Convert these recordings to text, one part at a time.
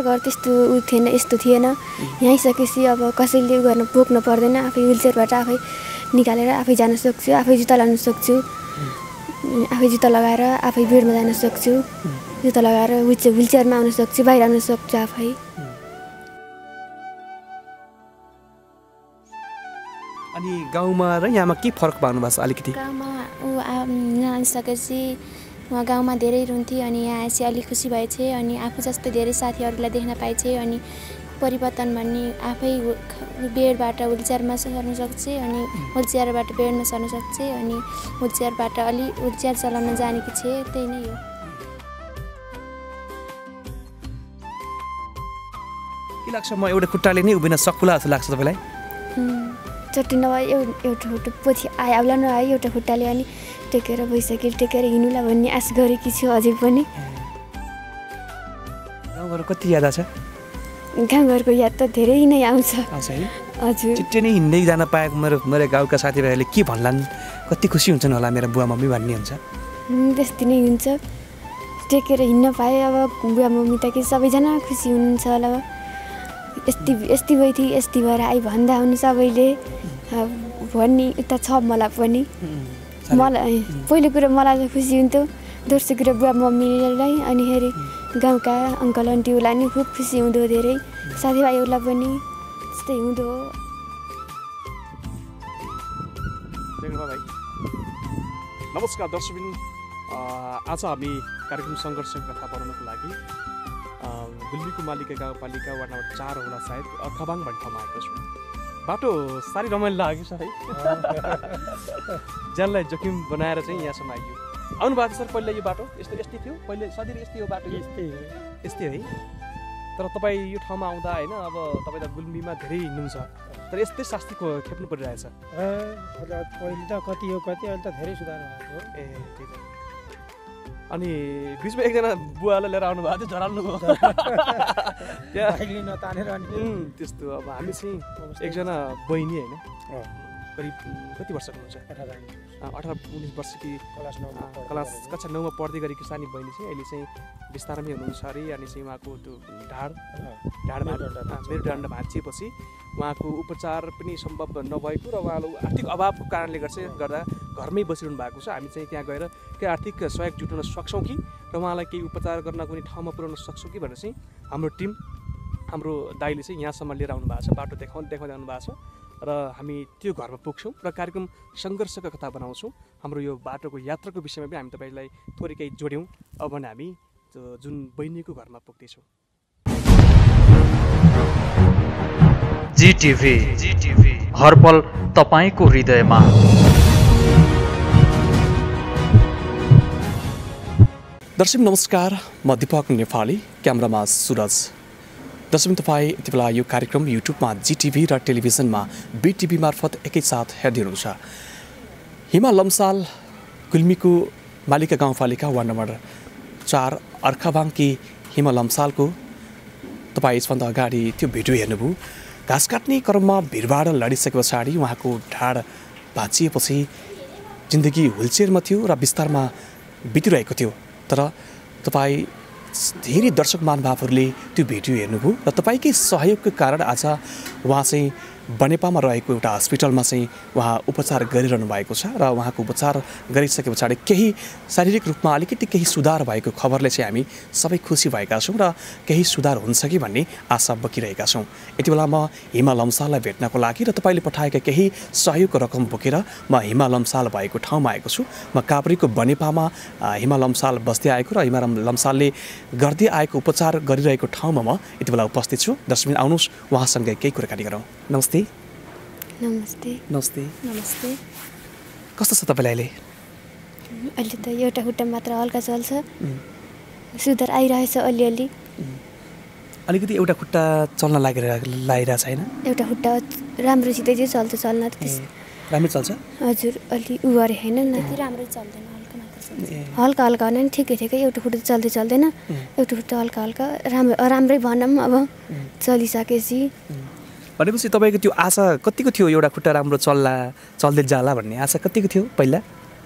घर त्यस्तो उ थिएन यस्तो थिएन यहीँ सकेपछि अब कसैले गर्न बोक्न पर्दैन आफै व्हिलचेयरबाट आफै निकालेर आफै जान सक्छु आफै जुत्ता लाउन सक्छु आफै जुत्ता लगाएर आफै बेडमा जान सक्छु जुत्ता लगाएर व्हिलचेयरमा आउन सक्छु बाहिर आउन सक्छु आफै अनि गाउँमा र यहाँमा के फरक पाउनु भएको छ अलिकति गाउँमा आइसकेपछि उहाँ गाउँमा धेरै रुन्थे अनि यहाँ चाहिँ अलिक खुसी भएछ अनि आफू जस्तै धेरै साथीहरूलाई देख्न पाएछ अनि परिवर्तन भन्ने आफै बेडबाट व्हिलचेयरमा सर्न सक्छ अनि व्हिलचेयरबाट बेडमा सर्न सक्छ अनि व्हिलचेयरबाट व्हिलचेयर चलाउन जानेकी छे त्यही नै हो के लाग्छ म एउटा खुट्टाले नै उभिन सक्ला जस्तो लाग्छ तपाईँलाई चट्टी नभए एउटा खुट्टा पछि आउला नआयो एउटा खुट्टाले अनि टेकेर भइसक्यो टेकेर हिँड्नुला भन्ने आश गरेकी छु अझै पनि गाउँघर कति याद छ गाउँघरको याद त धेरै नै आउँछ हजुर छिट्टै नै हिँड्दै जान पाएको मेरो गाउँका साथीभाइहरूले के भन्लान् कति खुसी हुन्छन् होला मेरो बुवा मम्मी भन्ने हुन्छ त्यस्तै नै हुन्छ टेकेर हिँड्न पाए अब बुवा मम्मी त के सबैजना खुसी हुनुहुन्छ होला यस्ती भइथी यस्ती भएर आई भन्दा हुनु सबैले भन्ने उता छ मलाई पनि मलाई पहिलो कुरो मलाई चाहिँ खुसी हुन्थ्यो दोस्रो कुरो बुवा मम्मीलाई अनि फेरि गाउँका अङ्कल आन्टीहरूलाई नि खुब खुसी हुँदो धेरै साथीभाइहरूलाई पनि त्यस्तै हुँदो नमस्कार दर्शकबिन आज हामी कार्यक्रम सङ्घर्षको कथा बनाउनको लागि गुल्मीको मालिका गाउँपालिका वार्ड नम्बर 4 होला सायद खबाङ भन्ने ठाउँमा आएको छु बाटो साह्रै रमाइलो लाग्यो सर है ज्यानलाई जोखिम बनाएर चाहिँ यहाँसम्म आइयो आउनु भएको सर पहिला यो बाटो यस्तै थियो पहिले सधैँ यस्तै हो बाटो यस्तै है तर तपाईँ यो ठाउँमा आउँदा होइन अब तपाईँ त गुल्मीमा धेरै हिँड्नुहुन्छ तर यस्तै शास्ति खेप्नु परिरहेछ पहिले त कति हो कति अहिले त धेरै सुधार भएको ए त्यही त अनि बिचमा एकजना बुवालाई लिएर आउनु भएको थियो झराल्नु त्यस्तो अब हामी चाहिँ एकजना बहिनी होइन करिब कति वर्षको हुन्छ 18-19 वर्ष कि क्लास कक्षा 9मा पढ्दै गरेकी सानी बहिनी चाहिँ अहिले चाहिँ बिस्तारमै हुनुहुन्छ अरे अनि चाहिँ उहाँको त्यो मेरुदण्ड भाँचिएपछि उहाँको उपचार पनि सम्भव नभएको र उहाँले आर्थिक अभावको कारणले गर्दा घरमै बसिरहनु भएको छ हामी चाहिँ त्यहाँ गएर के आर्थिक सहयोग जुटाउन सक्छौँ कि र उहाँलाई केही उपचार गर्न कुनै ठाउँमा पुर्याउन सक्छौँ कि भनेर चाहिँ हाम्रो टिम हाम्रो दाइले चाहिँ यहाँसम्म लिएर आउनु भएको छ बाटो देखाउँदै आउनु भएको छ र हामी त्यो घरमा पुग्छौँ र कार्यक्रम सङ्घर्षको कथा बनाउँछौँ हाम्रो यो बाटोको यात्राको विषयमा पनि हामी तपाईँलाई थोरै केही जोड्यौँ अब भने हामी जुन बहिनीको घरमा पुग्दैछौँ जीटीभी हरपल तपाईको हृदयमा दर्शक नमस्कार म दीपक नेपाली क्यामेरामा सुरज दर्शक तपाईँ यति बेला यो कार्यक्रम युट्युबमा जीटीभी र टेलिभिजनमा बीटीभी मार्फत एकैसाथ हेर्दै हुनुहुन्छ हिमा लम्साल गुल्मीको मालिका गाउँपालिका वार्ड नम्बर 4 अर्खाबाङकी हिमा लम्सालको तपाईँ यसभन्दा अगाडि त्यो भिडियो हेर्नुभयो घाँस काट्ने क्रममा भिडभाड लडिसके पछाडि उहाँको ढाड भाँचिएपछि जिन्दगी व्हिलचेयरमा थियो र बिस्तारमा बितिरहेको थियो तर तपाईँ धेरै दर्शक महानुभावहरूले त्यो भिडियो हेर्नुभयो र तपाईँकै सहयोगको कारण आज उहाँ चाहिँ बनेपामा रहेको एउटा हस्पिटलमा चाहिँ उहाँ उपचार गरिरहनु भएको छ र उहाँको उपचार गरिसके पछाडि केही शारीरिक रूपमा अलिकति केही सुधार भएको खबरले चाहिँ हामी सबै खुसी भएका छौँ र केही सुधार हुन्छ कि भन्ने आशा बोकिरहेका छौँ यति बेला म हिमा लम्साललाई भेट्नको लागि र तपाईँले पठाएका केही सहयोगको रकम बोकेर म हिमा लम्साल भएको ठाउँमा आएको छु म काभ्रेको बनेपामा हिमा लम्साल बस्दै आएको र हिमा लम्सालले गर्दै आएको उपचार गरिरहेको ठाउँमा म यति बेला उपस्थित छु दर्शक आउनुहोस् उहाँसँग केही कुराकानी गरौँ नमस्ते नमस्ते नमस्ते नमस्ते कस्तो छ तपाईँलाई अहिले त एउटा खुट्टा मात्र हल्का चल्छ सुधार आइरहेछ अलिअलि अलिकति एउटा खुट्टा चल्न लागिरहेको छैन एउटा खुट्टा राम्रोसित चाहिँ चल्छ चल्न त राम्रो चल्छ हजुर अलि उ गरे होइन त्यति राम्रै चल्दैन हल्का हल्का नै ठिकै एउटा खुट्टा चल्दै चल्दैन एउटा खुट्टा हल्का हल्का राम्रै भनौँ अब चलिसकेपछि भनेपछि तपाईँको त्यो आशा कतिको थियो एउटा खुट्टा राम्रो चल्दै जाला भन्ने आशा कतिको थियो पहिला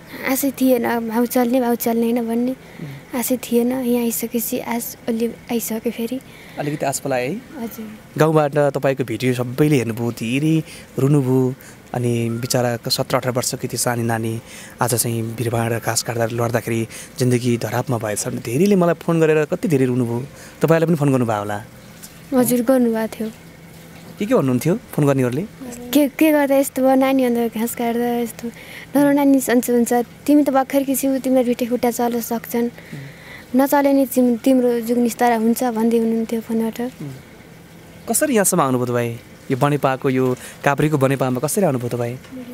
आशै थिएन भाउ चल्ने होइन भन्ने आशै थिएन। यहाँ आइसकेपछि आश अलि आइसक्यो फेरि अलिकति आश पलायो है। हजुर गाउँबाट तपाईँको भिडियो सबैले हेर्नुभयो, धेरै रुनुभयो। अनि बिचरा 17-18 वर्षको त्यो सानी नानी आज चाहिँ भिरभाड घाँस काट्दा लड्दाखेरि जिन्दगी धरापमा भएछ भने धेरैले मलाई फोन गरेर कति धेरै रुनुभयो। तपाईँलाई पनि फोन गर्नुभयो होला? हजुर गर्नुभएको थियो। के भन्नुहुन्थ्यो फोन गर्नेहरूले? के गर्दा यस्तो भयो नानी, अन्त घाँस काट्दा यस्तो नराम्रो नानी सन्चो हुन्छ, तिमी त भर्खरकी छौ, तिम्रो भिटे खुट्टा चल्न सक्छन्, नचले नि तिम्रो जुगनिस्तारा हुन्छ भन्दै हुनुहुन्थ्यो फोनबाट। कसरी यहाँसम्म आउनुभयो तपाईँ? यो बनेपाको यो काभ्रेको बनेपामा कसरी आउनुभयो तपाईँ?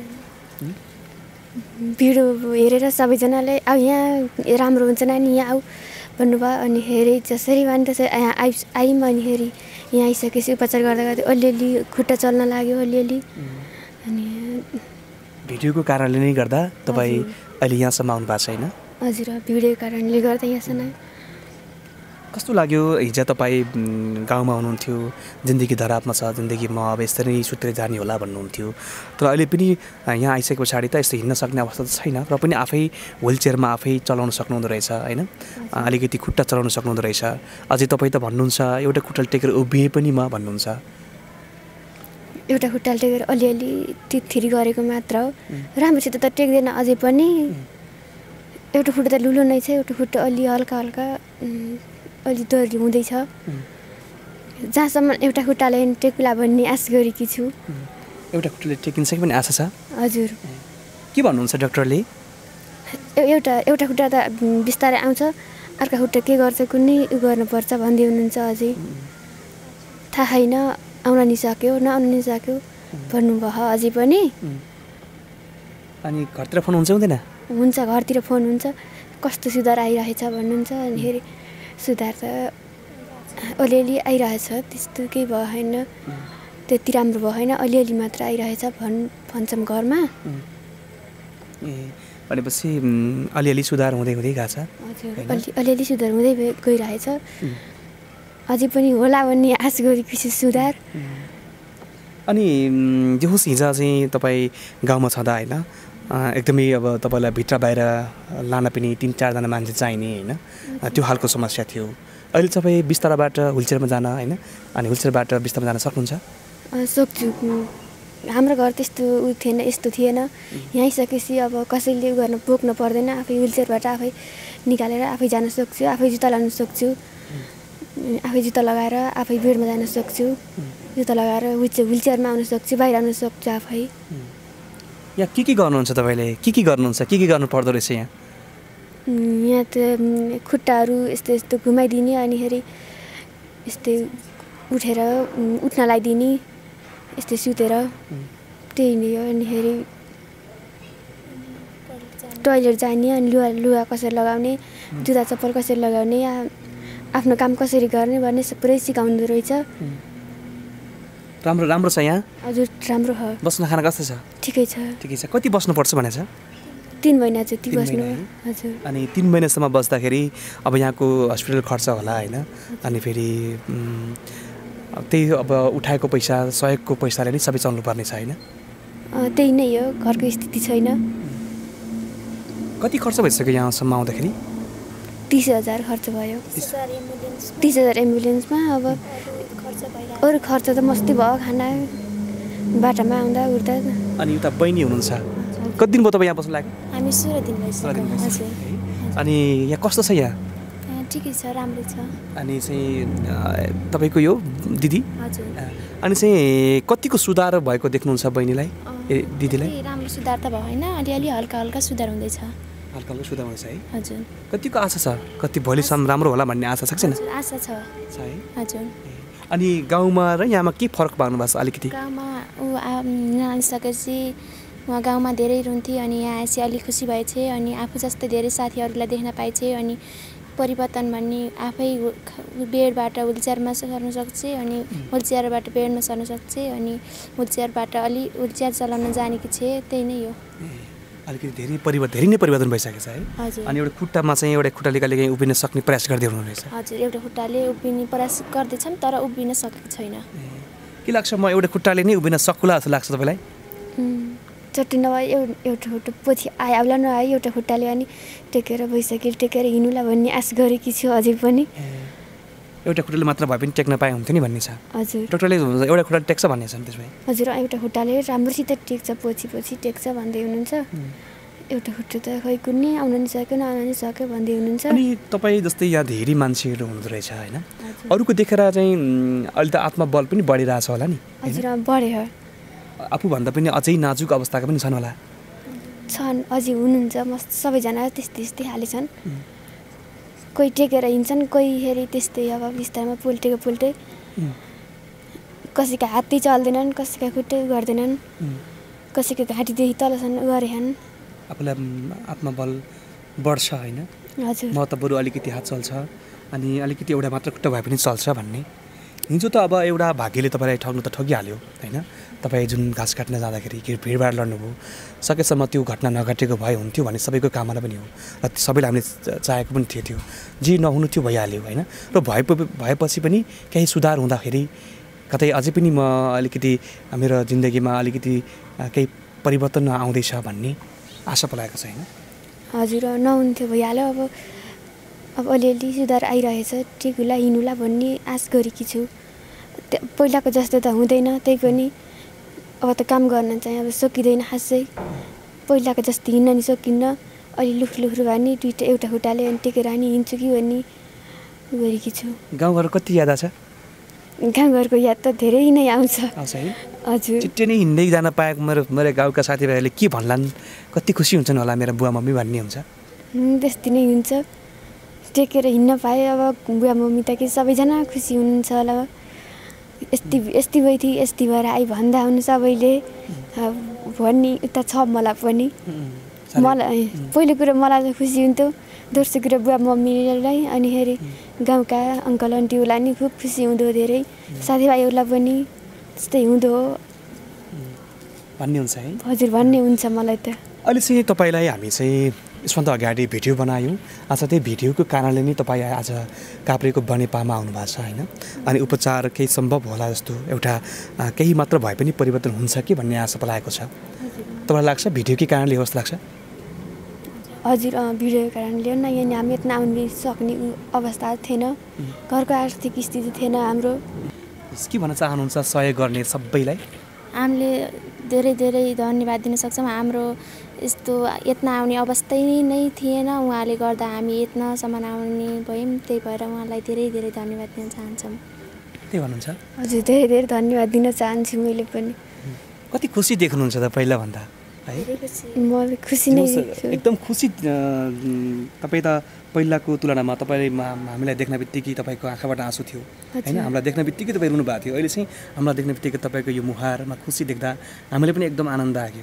भिडियो हेरेर सबैजनाले अब यहाँ राम्रो हुन्छ नानी यहाँ आऊ भन्नुभयो। अनि हेरेँ जसरी भने त्यसरी यहाँ आयौँ। अनि हेरी यहाँ आइसकेपछि उपचार गर्दा गर्दै अलिअलि खुट्टा चल्न लाग्यो अलिअलि। अनि भिडियोको कारणले नै गर्दा तपाईँ अहिले यहाँसम्म आउनु भएको छैन? हजुर भिडियोको कारणले गर्दा यहाँसम्म। कस्तो लाग्यो हिजो तपाईँ गाउँमा हुनुहुन्थ्यो, जिन्दगी धरापमा छ, जिन्दगीमा अब यसरी नै सुत्रै जाने होला भन्नुहुन्थ्यो, तर अहिले पनि यहाँ आइसके पछाडि त यस्तो हिँड्न सक्ने अवस्था त छैन, र पनि आफै व्हिलचेयरमा आफै चलाउन सक्नुहुँदो रहेछ होइन? अलिकति खुट्टा चलाउन सक्नुहुँदो रहेछ। अझै तपाईँ त भन्नुहुन्छ एउटा खुट्टाले टेकेर उभिए पनि म भन्नुहुन्छ। एउटा खुट्टाले टेकेर अलिअलि तिथिरी गरेको मात्र हो, राम्रोसित त टेक्दैन अझै पनि। एउटा खुट्टा त लुलो नै छ, एउटा खुट्टा अलि हल्का हल्का अलि दर्दी हुँदैछ। जहाँसम्म एउटा खुट्टाले टेकुला भन्ने आश गरेकी छु। एउटा खुट्टाले टेकिन्छ कि पनि आशा छ? हजुर। के भन्नुहुन्छ डाक्टरले? एउटा खुट्टा त बिस्तारै आउँछ, अर्को खुट्टा के गर्छ कुनै गर्नुपर्छ भन्दै हुनुहुन्छ। अझै थाहा छैन, आउन नि सक्यो नआउन नि सक्यो भन्नुभयो अझै पनि। अनि घरतिर फोन हुन्छ हुँदैन? हुन्छ, घरतिर फोन हुन्छ, कस्तो सुधार आइरहेछ भन्नुहुन्छ। अनि फेरि सुधार त अलिअलि आइरहेछ, त्यस्तो केही भयो छैन, त्यति राम्रो भयो छैन, अलिअलि मात्र आइरहेछ भन्छौँ घरमा। भनेपछि अलिअलि सुधार हुँदै हुँदै गएको छ? हजुर, अलिअलि सुधार हुँदै गइरहेछ। अझै पनि होला भन्ने आश गरेको छु सुधार। अनि जो होस् हिजो चाहिँ तपाईँ गाउँमा छँदा होइन एकदमै अब तपाईँलाई भित्र बाहिर लान पनि 3-4जना मान्छे चाहिने होइन, त्यो खालको समस्या थियो। अहिले तपाईँ बिस्ताराबाट व्हिलचेयरमा जान होइन, अनि व्हिलचेयरबाट बिस्तारमा जान सक्नुहुन्छ? सक्छु। हाम्रो घर त्यस्तो थिएन, यस्तो थिएन। यहाँ आइसकेपछि अब कसैले गर्न बोक्न पर्दैन, आफै व्हिलचेयरबाट आफै निकालेर आफै जान सक्छु, आफै जुत्ता लाउन सक्छु, आफै जुत्ता लगाएर आफै बेडमा जान सक्छु, जुत्ता लगाएर व्हिलचेयरमा आउन सक्छु, बाहिर आउन सक्छु आफै। यहाँ के गर्नुहुन्छ तपाईँले? के गर्नुहुन्छ, के गर्नु पर्दो रहेछ यहाँ? यहाँ त खुट्टाहरू यस्तो यस्तो घुमाइदिने, अनि फेरि यस्तै उठेर उठ्न लगाइदिने, यस्तै सुतेर, त्यही नै हो। अनि फेरि टोइलेट जाने, अनि लुगा कसरी लगाउने, जुत्ता चप्पल कसरी लगाउने, आफ्नो काम कसरी गर्ने भन्ने पुरै सिकाउँदो रहेछ। राम्रो छ यहाँ? हजुर राम्रो हो। बस्न खाना कस्तो छ? ठिकै छ। कति बस्नुपर्छ भनेछ? 3 महिना जति बस्नु। हजुर। अनि 3 महिनासम्म बस्दाखेरि अब यहाँको हस्पिटल खर्च होला होइन, अनि फेरि त्यही अब उठाएको पैसा सहयोगको पैसाले नै सबै चल्नुपर्ने छ होइन? त्यही नै हो, घरको स्थिति छैन। कति खर्च भइसक्यो यहाँसम्म आउँदाखेरि? 30,000 खर्च भयो। 30,000 एम्बुलेन्समा। अब अरू खर्च त मस्ती भयो, खाना बाटामा आउँदा उठ्दा। अनि उता बहिनी हुनुहुन्छ, कति दिन भयो तपाईँ यहाँ बस्नु लाग्यो? हामी 16 दिन भइसक्यो। अनि यहाँ कस्तो छ? यहाँ ठिकै छ, राम्रो छ। अनि चाहिँ तपाईँको यो दिदी? हजुर। अनि चाहिँ कतिको सुधार भएको देख्नुहुन्छ बहिनीलाई, दिदीलाई? राम्रो सुधार त भयो होइन, अलिअलि हल्का हल्का सुधार हुँदैछ। हल्का हल्का सुधार हुँदैछ है? हजुर। कतिको आशा छ, कति भोलिसम्म राम्रो होला भन्ने आशा छ कि छैन? आशा छ है? हजुर। अनि गाउँमा र यहाँमा के फरक पाउनु भएको छ अलिकति? गाउँमा आइसकेपछि उहाँ गाउँमा धेरै रुन्थे, अनि यहाँ आएपछि अलिक खुसी भएछ, अनि आफू जस्तै धेरै साथीहरूलाई देख्न पाएछ। अनि परिवर्तन भन्ने आफै बेडबाट व्हिलचेयरमा सर्न सक्छ, अनि व्हिलचेयरबाट बेडमा सर्न सक्छ, अनि व्हिलचेयरबाट व्हिलचेयर चलाउन जानेकी छ। त्यही नै हो। अलिकति धेरै नै परिवर्तन भइसकेको छ है? हजुर। अनि एउटा खुट्टामा चाहिँ एउटा खुट्टाले कहिलेकाहीँ उभिन सक्ने प्रयास गर्दै हुनुहुनेछ? हजुर, एउटा खुट्टाले उभिने प्रयास गर्दैछौँ, तर उभिन सकेको छैन। के लाग्छ, म एउटा खुट्टाले नै उभिन सक्ला जस्तो लाग्छ तपाईँलाई? चट्टी नभए एउटा खुट्टा पछि आउला नआयो एउटा खुट्टाले अनि टेकेर भइसक्यो टेकेर हिँडुला भन्ने आश गरेकी छु अझै पनि एउटा खुट्टाले मात्र भए पनि टेक्न पाए हुन्थ्यो नि भन्ने छ हजुर डक्टरले एउटा खुट्टा टेक्छ भन्ने छ नि त्यसमा हजुर एउटा खुट्टाले राम्रोसित टेक्छ पछि टेक्छ भन्दै हुनुहुन्छ एउटा खुट्टा त खै कुनै आउन नि सक्यो नआउन नि सक्यो भन्दै हुनुहुन्छ अनि तपाईँ जस्तै यहाँ धेरै मान्छेहरू हुँदो रहेछ होइन अरूको देखेर चाहिँ अहिले त आत्मबल पनि बढिरहेछ होला नि हजुर बढ्यो आफूभन्दा पनि अझै नाजुक अवस्थाका पनि छन् होला छन् अझै हुनुहुन्छ मस्त सबैजना त्यस्तै खाले छन् कोही टेकेर हिँड्छन् कोही हेरी त्यस्तै अब बिस्तारमा पोल्टे कसैका हातै चल्दैनन् कसैका खुट्टै गर्दैनन् कसैको घाँटीदेखि तलसम्म गरेछन् आफूलाई आत्मबल बढ्छ होइन हजुर म त बरु अलिकति हात चल्छ अनि अलिकति एउटा मात्र खुट्टा भए पनि चल्छ भन्ने हिजो त अब एउटा भाग्यले तपाईँलाई ठग्नु त ठगिहाल्यो होइन तपाईँ जुन घाँस काट्न जाँदाखेरि के भिडभाड लड्नुभयो सकेसम्म त्यो घटना नघटेको भए हुन्थ्यो भन्ने सबैको कामना पनि हो र सबैले हामीले चाहेको पनि थियो जे नहुनु त्यो भइहाल्यो होइन र भएपछि पनि केही सुधार हुँदाखेरि कतै अझै पनि म अलिकति मेरो जिन्दगीमा अलिकति केही परिवर्तन आउँदैछ भन्ने आशा पलाएको छ होइन हजुर नहुन्थ्यो भइहाल्यो अब अलिअलि सुधार आइरहेछ ठिक होला हिँडुला भन्ने आश गरेकी छु पहिलाको जस्तो त हुँदैन त्यही पनि अब त काम गर्न चाहिँ अब सकिँदैन खासै पहिलाको जस्तो हिँड्न नि सकिन्न अलि लुख्रु भए नि एउटा खुट्टाले अनि टेकेर नि हिँड्छु कि भन्ने गरेकी छु गाउँघर कति याद छ गाउँघरको याद त धेरै नै आउँछ है हजुर छिट्टै नै हिँड्दै जान पाएको मेरो गाउँका साथीभाइहरूले के भन्लान् कति खुसी हुन्छन् होला मेरो बुवा मम्मी भन्ने हुन्छ त्यस्तै नै हुन्छ टेकेर हिँड्न पाएँ अब बुवा मम्मी त कि सबैजना खुसी हुनुहुन्छ होला यस्तै भइथी यस्तै भएर आई भन्दा हुनु सबैले भन्ने उता छ मलाई पनि मलाई पहिलो कुरो मलाई चाहिँ खुसी हुन्थ्यो दोस्रो कुरो बुवा मम्मीलाई अनि फेरि गाउँका अङ्कल आन्टीहरूलाई नि खुब खुसी हुँदो धेरै साथीभाइहरूलाई पनि त्यस्तै हुँदो भन्ने हुन्छ है हजुर भन्ने हुन्छ मलाई त अहिले चाहिँ तपाईँलाई हामी चाहिँ यसभन्दा अगाडि भिडियो बनायौँ आज त्यही भिडियोको कारणले नै तपाईँ आज काभ्रेको बनेपामा आउनुभएको छ होइन अनि उपचार केही सम्भव होला जस्तो एउटा केही मात्र भए पनि परिवर्तन हुन्छ कि भन्ने आशा पलाएको छ तपाईँलाई लाग्छ भिडियोकै कारणले हो जस्तो लाग्छ हजुर भिडियोको कारणले न यहाँ हामी यति आउनु सक्ने अवस्था थिएन घरको आर्थिक स्थिति थिएन हाम्रो के भन्न चाहनुहुन्छ सहयोग गर्ने सबैलाई हामीले धेरै धेरै धन्यवाद दिन सक्छौँ हाम्रो यस्तो यत्न आउने अवस्था नै थिएन उहाँले गर्दा हामी यत्नसम्म आउने भयौँ त्यही भएर उहाँलाई धेरै धेरै धन्यवाद दिन चाहन्छौँ के भन्नुहुन्छ हजुर धेरै धेरै धन्यवाद दिन चाहन्छु मैले पनि कति खुसी देख्नुहुन्छ त पहिला भन्दा है म खुसी नै एकदम खुसी तपाईँ त पहिलाको तुलनामा तपाईँले हामीलाई देख्न बित्तिकै तपाईँको आँखाबाट आँसु थियो होइन हामीलाई देख्न बित्तिकै तपाईँ रुनु भएको थियो अहिले चाहिँ हामीलाई देख्न बित्तिकै तपाईँको यो मुहारमा खुसी देख्दा हामीले पनि एकदम आनन्द आयो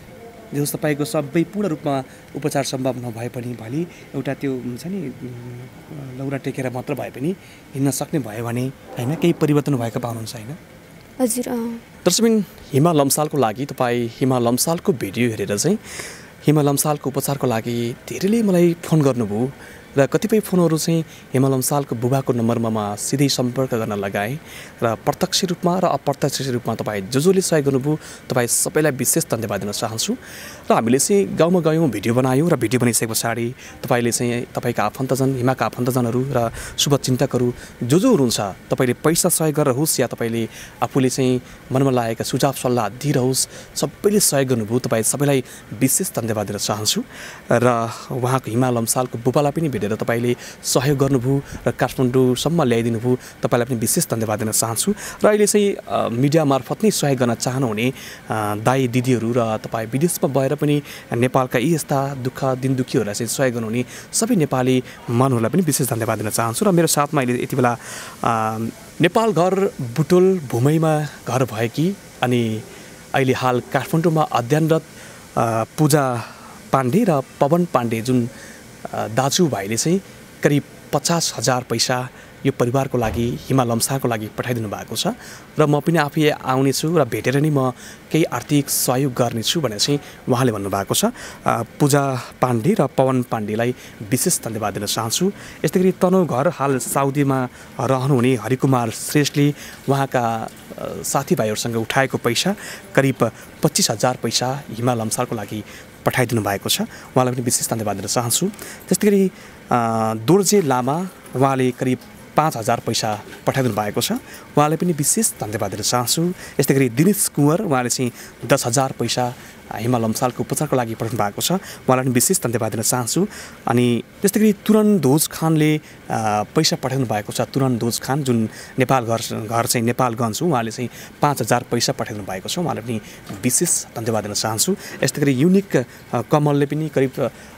जस तपाईँको सबै पूर्ण रूपमा उपचार सम्भव नभए पनि भोलि एउटा त्यो हुन्छ नि लौरा टेकेर मात्र भए पनि हिँड्न सक्ने भयो भने होइन केही परिवर्तन भएको पाउनुहुन्छ होइन हजुर दर्शकबिन हिमा लम्सालको लागि तपाईँ हिमा लम्सालको भिडियो हेरेर चाहिँ हिमा लम्सालको उपचारको लागि धेरैले मलाई फोन गर्नुभयो र कतिपय फोनहरू चाहिँ हिमा लम्सालको बुबाको नम्बरमा म सिधै सम्पर्क गर्न लगाएँ र प्रत्यक्ष रूपमा र अप्रत्यक्ष रूपमा तपाईँ जसले सहयोग गर्नुभयो तपाईँ सबैलाई विशेष धन्यवाद दिन चाहन्छु र हामीले चाहिँ गाउँमा गयौँ भिडियो बनायौँ र भिडियो बनाइसके पछाडि तपाईँले चाहिँ तपाईँका आफन्तजन हिमाका आफन्तजनहरू र शुभचिन्तकहरू जो हुनुहुन्छ तपाईँले पैसा सहयोग गरेर होस् या तपाईँले आफूले चाहिँ मनमा लागेका सुझाव सल्लाह दिइरहोस् सबैले सहयोग गर्नुभयो तपाईँ सबैलाई विशेष धन्यवाद दिन चाहन्छु र उहाँको हिमा लम्सालको बुबालाई पनि भेटेर तपाईँले सहयोग गर्नुभयो र काठमाडौँसम्म ल्याइदिनु भयो तपाईँलाई पनि विशेष धन्यवाद दिन चाहन्छु र अहिले चाहिँ मिडिया मार्फत नै सहयोग गर्न चाहनुहुने दाई दिदीहरू र तपाईँ विदेशमा भएर पनि नेपालका यी यस्ता दिन दुःखीहरूलाई चाहिँ सहयोग गर्नुहुने सबै नेपाली मनहरूलाई पनि विशेष धन्यवाद दिन चाहन्छु र मेरो साथमा अहिले यति बेला नेपाल घर बुटोल भूमैमा घर भएकी अनि अहिले हाल काठमाडौँमा अध्ययनरत पूजा पाण्डे र पवन पाण्डे जुन दाजुभाइले चाहिँ करिब 50,000 पैसा यो परिवारको लागि हिमा लम्सालको लागि पठाइदिनु भएको छ र म पनि आफै आउनेछु र भेटेर नै म केही आर्थिक सहयोग गर्नेछु भनेर चाहिँ उहाँले भन्नुभएको छ। पूजा पाण्डे र पवन पाण्डेलाई विशेष धन्यवाद दिन चाहन्छु। यस्तै गरी तनहुँ घर हाल साउदीमा रहनुहुने हरिकुमार श्रेष्ठले उहाँका साथीभाइहरूसँग उठाएको पैसा करिब 25,000 पैसा हिमा लम्सालको लागि पठाइदिनु भएको छ। उहाँलाई पनि विशेष धन्यवाद दिन चाहन्छु। त्यस्तै गरी दोर्जे लामा उहाँले करिब 5,000 पैसा पठाइदिनु भएको छ। उहाँलाई पनि विशेष धन्यवाद दिन चाहन्छु। यस्तै गरी दिनेश कुँवर उहाँले चाहिँ 10,000 पैसा हिमा लम्सालको उपचारको लागि पठाउनु भएको छ। उहाँलाई पनि विशेष धन्यवाद दिन चाहन्छु। अनि त्यस्तै गरी तुरन दोज खानले पैसा पठाउनु भएको छ। तुरन दोज खान जुन नेपाल घर चाहिँ नेपालगञ्ज हो, उहाँले चाहिँ 5,000 पैसा पठाइदिनु भएको छ। उहाँलाई पनि विशेष धन्यवाद दिन चाहन्छु। यस्तै गरी युनिक कमलले पनि करिब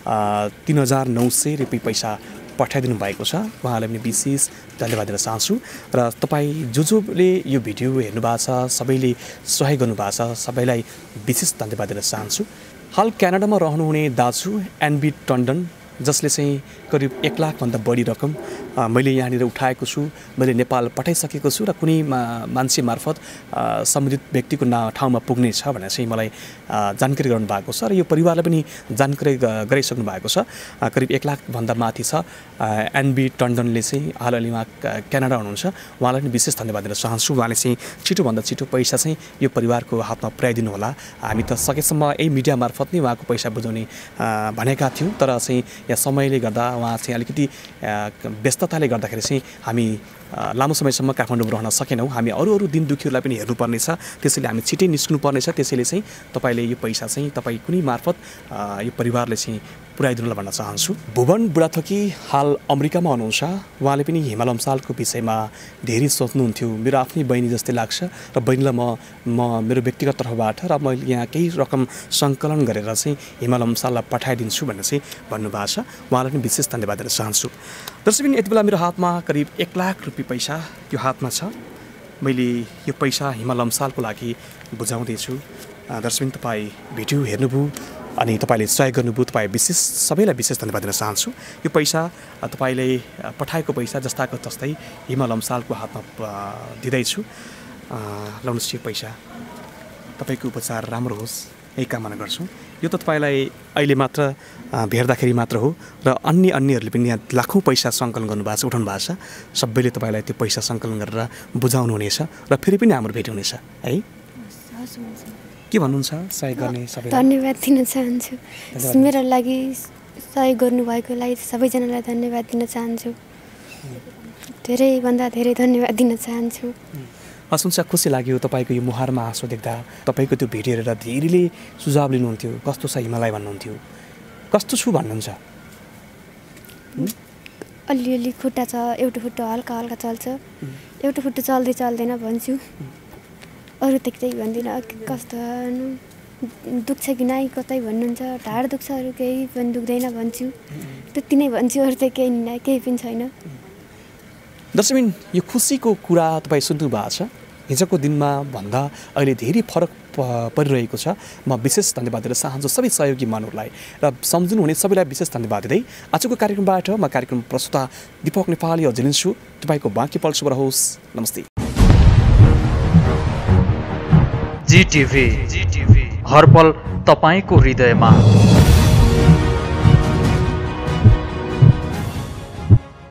3,900 रुपियाँ पैसा पठाइदिनु भएको छ। उहाँलाई पनि विशेष धन्यवाद दिन चाहन्छु। र तपाईँ जोले यो भिडियो हेर्नु भएको छ, सबैले सहयोग गर्नुभएको छ, सबैलाई विशेष धन्यवाद दिन चाहन्छु। हाल क्यानाडामा रहनुहुने दाजु एनबी टन्डन, जसले चाहिँ करिब 1 लाखभन्दा बढी रकम मैले यहाँनिर उठाएको छु, मैले नेपाल पठाइसकेको छु र कुनै मान्छे मार्फत सम्बन्धित व्यक्तिको ठाउँमा पुग्ने छ भनेर चाहिँ मलाई जानकारी गराउनु भएको छ र यो परिवारलाई पनि जानकारी गराइसक्नु भएको छ। करिब 1 लाखभन्दा माथि छ। एनबी टन्डनले चाहिँ हालअलि उहाँ क्यानाडा हुनुहुन्छ। उहाँलाई पनि विशेष धन्यवाद दिन चाहन्छु। उहाँले चाहिँ छिटोभन्दा छिटो पैसा चाहिँ यो परिवारको हातमा पुर्याइदिनु होला। हामी त सकेसम्म यही मिडिया मार्फत नै उहाँको पैसा बुझाउने भनेका थियौँ, तर चाहिँ यहाँ समयले गर्दा उहाँ चाहिँ अलिकति व्यस्तताले गर्दाखेरि चाहिँ हामी लामो समयसम्म काठमाडौँ रहन सकेनौँ। हामी अरू दिन दुखीहरूलाई पनि हेर्नुपर्नेछ, त्यसैले हामी छिटै निस्कनु पर्नेछ। त्यसैले चाहिँ तपाईँले यो पैसा चाहिँ तपाईँ कुनै मार्फत यो परिवारले चाहिँ पुर्याइदिनुलाई भन्न चाहन्छु। भुवन बुढाथोकी हाल अमेरिकामा हुनुहुन्छ। उहाँले पनि हिमा लम्सालको विषयमा धेरै सोच्नुहुन्थ्यो। मेरो आफ्नै बहिनी जस्तै लाग्छ र बहिनीलाई म मेरो व्यक्तिगत तर्फबाट र मैले यहाँ केही रकम सङ्कलन गरेर चाहिँ हिमा लम्साललाई पठाइदिन्छु भनेर चाहिँ भन्नुभएको छ। उहाँलाई पनि विशेष धन्यवाद दिन चाहन्छु। दर्शकबिन, यति बेला मेरो हातमा करिब 1 लाख रुपियाँ पैसा यो हातमा छ। मैले यो पैसा हिमा लम्सालको लागि बुझाउँदैछु। दर्शकबिन, तपाईँ भिडियो हेर्नुभयो अनि तपाईँले सहयोग गर्नुभयो, तपाईँ सबैलाई विशेष धन्यवाद दिन चाहन्छु। यो पैसा तपाईँले पठाएको पैसा जस्ताको तस्तै हिमा लम्सालको हातमा दिँदैछु। लाउनुहोस् यो पैसा, तपाईँको उपचार राम्रो होस् यही कामना गर्छु। यो त तपाईँलाई अहिले मात्र भेट्दाखेरि मात्र हो र अन्यहरूले पनि यहाँ लाखौँ पैसा सङ्कलन गर्नुभएको छ, उठाउनु भएको छ। सबैले तपाईँलाई त्यो पैसा सङ्कलन गरेर बुझाउनु हुनेछ र फेरि पनि हाम्रो भेट हुनेछ है। के भन्नुहुन्छ सहयोग गर्ने सबैलाई? धन्यवाद दिन चाहन्छु। मेरो लागि सहयोग गर्नुभएको लागि सबैजनालाई धन्यवाद दिन चाहन्छु। धेरैभन्दा धेरै धन्यवाद दिन चाहन्छु। सुन्छ खुसी लाग्यो तपाईँको यो मुहारमा आँसु देख्दा। तपाईँको त्यो भिडियो हेरेर धेरैले सुझाव लिनुहुन्थ्यो, कस्तो छ हिमालय भन्नुहुन्थ्यो। कस्तो छु भन्नुहुन्छ? अलिअलि खुट्टा छ, एउटा खुट्टा हल्का हल्का चल्छ, एउटा खुट्टा चल्दैन भन्छु। अरू त केही भन्दिनँ। कस्तो दुख्छ कि नै कतै भन्नुहुन्छ, ढाड दुख्छ, अरू केही पनि दुख्दैन भन्छु। त्यति नै भन्छु, अरू त केही पनि छैन। दर्शकबिन, यो खुसीको कुरा तपाईँ सुन्नु भएको छ। हिजोको दिनमा भन्दा अहिले धेरै फरक परिरहेको छ। म विशेष धन्यवाद दिन चाहन्छु सबै सहयोगी मनहरूलाई र सम्झिनु हुने सबैलाई विशेष धन्यवाद दिँदै आजको कार्यक्रमबाट म कार्यक्रम प्रस्तुता दीपक नेपाली हजुलिन्छु। तपाईँको बाँकी पल शुभ रहोस्। नमस्ते। जीटीभी हर पल तपाईँको हृदयमा।